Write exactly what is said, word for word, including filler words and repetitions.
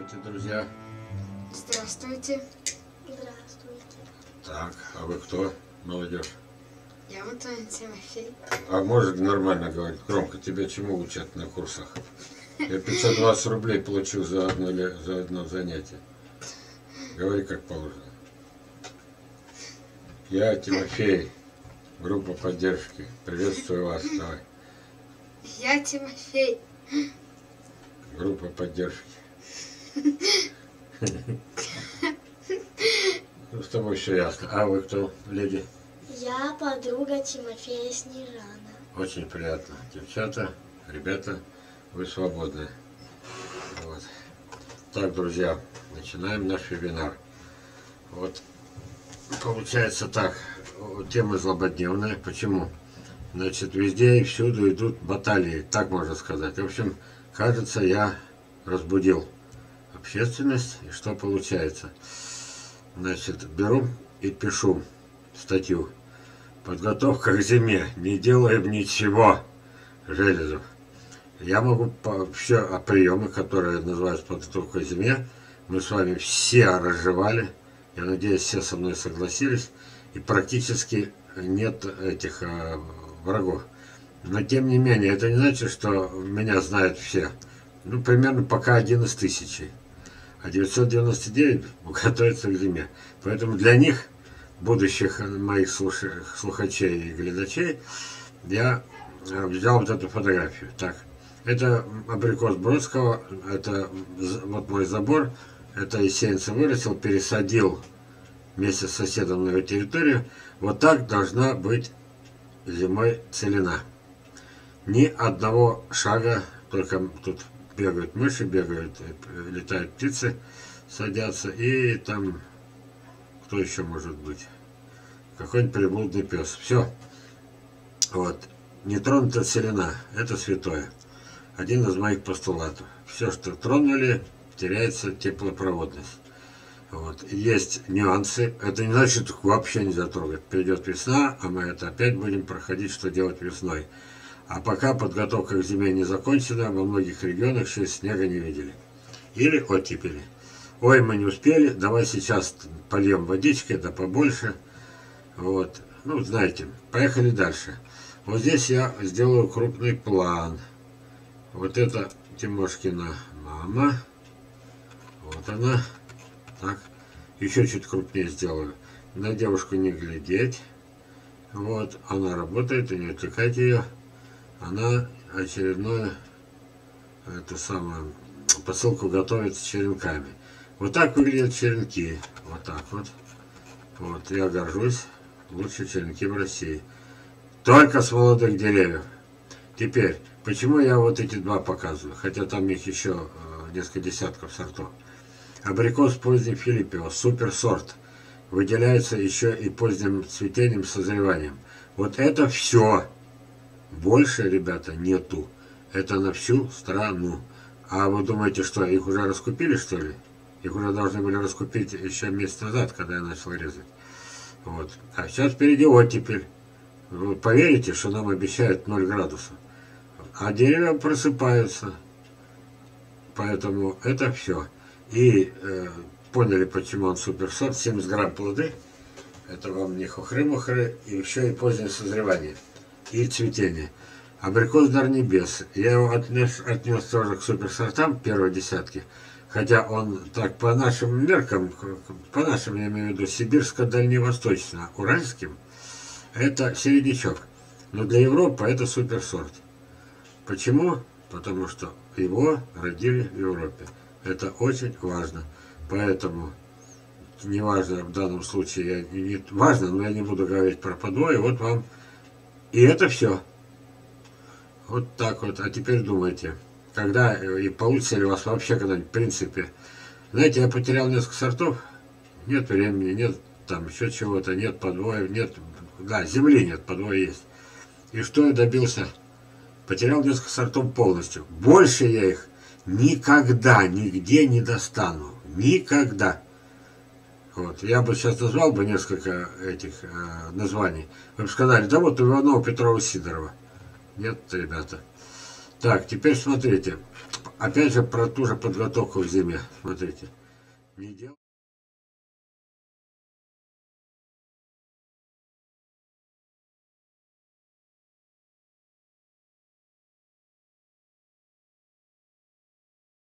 Здравствуйте, друзья. Здравствуйте. Здравствуйте. Так, а вы кто, молодежь? Я Антон Тимофей. А может нормально говорить? Громко, тебя чему учат на курсах? Я пятьсот двадцать рублей получил за одно, за одно занятие. Говори как положено. Я Тимофей, группа поддержки. Приветствую вас. Давай. Я Тимофей. Группа поддержки. С тобой все ясно. А вы кто, леди? Я подруга Тимофея Снежана. Очень приятно. Девчата, ребята, вы свободны. Вот. Так, друзья, начинаем наш вебинар. Вот, получается так, тема злободневная. Почему? Значит, везде и всюду идут баталии, так можно сказать. В общем, кажется, я разбудил общественность, и что получается? Значит, беру и пишу статью. Подготовка к зиме. Не делаем ничего. Железов. Я могу по, все о приемы, которые называются подготовкой к зиме. Мы с вами все разжевали. Я надеюсь, все со мной согласились. И практически нет этих э, врагов. Но тем не менее, это не значит, что меня знают все. Ну, примерно пока один из тысячи. А девятьсот девяносто девять готовится к зиме. Поэтому для них, будущих моих слухачей и глядачей, я взял вот эту фотографию. Так, это абрикос Бродского, это вот мой забор, это сеянца вырастил, пересадил вместе с соседом на его территорию. Вот так должна быть зимой целина. Ни одного шага, только тут бегают мыши, бегают, летают птицы, садятся, и там, кто еще может быть? Какой-нибудь приблудный пес. Все. Вот. Не тронута целина. Это святое. Один из моих постулатов. Все, что тронули, теряется теплопроводность. Вот. Есть нюансы. Это не значит, что вообще нельзя трогать. Придет весна, а мы это опять будем проходить, что делать весной. А пока подготовка к зиме не закончена, во многих регионах еще снега не видели. Или оттепели. Ой, мы не успели, давай сейчас польем водичкой, да побольше. Вот. Ну, знаете, поехали дальше. Вот здесь я сделаю крупный план. Вот это Тимошкина мама. Вот она. Так. Еще чуть крупнее сделаю. На девушку не глядеть. Вот. Она работает, и не отвлекайте ее. Она очередное, это самое, посылку готовит с черенками. Вот так выглядят черенки. Вот так вот. Вот, я горжусь. Лучшие черенки в России. Только с молодых деревьев. Теперь, почему я вот эти два показываю? Хотя там их еще э, несколько десятков сортов. Абрикос поздний Филиппио. Супер сорт. Выделяется еще и поздним цветением, созреванием. Вот это все. Больше, ребята, нету. Это на всю страну. А вы думаете, что их уже раскупили, что ли? Их уже должны были раскупить еще месяц назад, когда я начал резать. Вот. А сейчас впереди оттепель. Вы поверите, что нам обещают ноль градусов. А деревья просыпаются. Поэтому это все. И э, поняли, почему он суперсорт. семьдесят грамм плоды. Это вам не хухры-мухры. И еще и позднее созревание. И цветение. Абрикос Дар Небес. Я его отнес, отнес тоже к суперсортам первой десятки. Хотя он так по нашим меркам, по нашим, я имею в виду, сибирско-дальневосточно-уральским, это середнячок. Но для Европы это суперсорт. Почему? Потому что его родили в Европе. Это очень важно. Поэтому, неважно в данном случае, я не, важно, но я не буду говорить про подвой. Вот вам. И это все. Вот так вот. А теперь думайте. Когда и получится ли у вас вообще когда-нибудь, в принципе. Знаете, я потерял несколько сортов. Нет времени, нет там еще чего-то, нет подвоев, нет. Да, земли нет, подвой есть. И что я добился? Потерял несколько сортов полностью. Больше я их никогда, нигде не достану. Никогда. Вот. Я бы сейчас назвал бы несколько этих э, названий. Вы бы сказали, да вот у Иванова, Петрова, Сидорова. Нет, ребята. Так, теперь смотрите. Опять же про ту же подготовку к зиме. Смотрите. Не дел-